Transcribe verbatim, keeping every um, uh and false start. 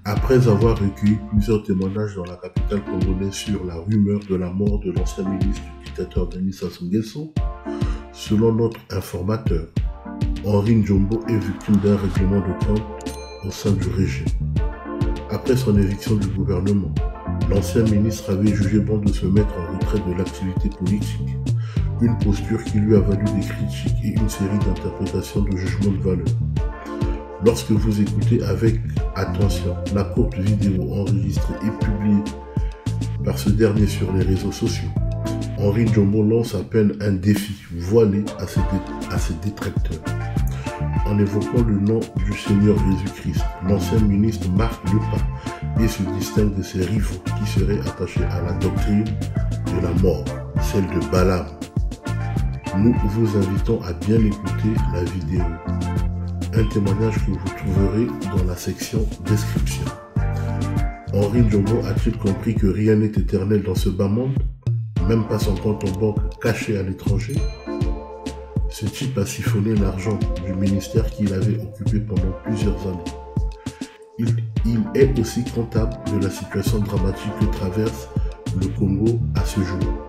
Après avoir recueilli plusieurs témoignages dans la capitale congolaise sur la rumeur de la mort de l'ancien ministre du dictateur Denis Sassou Nguesso, selon notre informateur, Henri Ndjombo est victime d'un règlement de compte au sein du régime. Après son éviction du gouvernement, l'ancien ministre avait jugé bon de se mettre en retrait de l'activité politique, une posture qui lui a valu des critiques et une série d'interprétations de jugements de valeur. Lorsque vous écoutez avec attention la courte vidéo enregistrée et publiée par ce dernier sur les réseaux sociaux, Henri Ndjombo lance à peine un défi voilé à ses, dé à ses détracteurs. En évoquant le nom du Seigneur Jésus-Christ, l'ancien ministre marque le pas et se distingue de ses rivaux qui seraient attachés à la doctrine de la mort, celle de Balaam. Nous vous invitons à bien écouter la vidéo. Un témoignage que vous trouverez dans la section description. Henri Ndjombo a-t-il compris que rien n'est éternel dans ce bas monde, même pas son compte en banque caché à l'étranger? Ce type a siphonné l'argent du ministère qu'il avait occupé pendant plusieurs années. Il, il est aussi comptable de la situation dramatique que traverse le Congo à ce jour.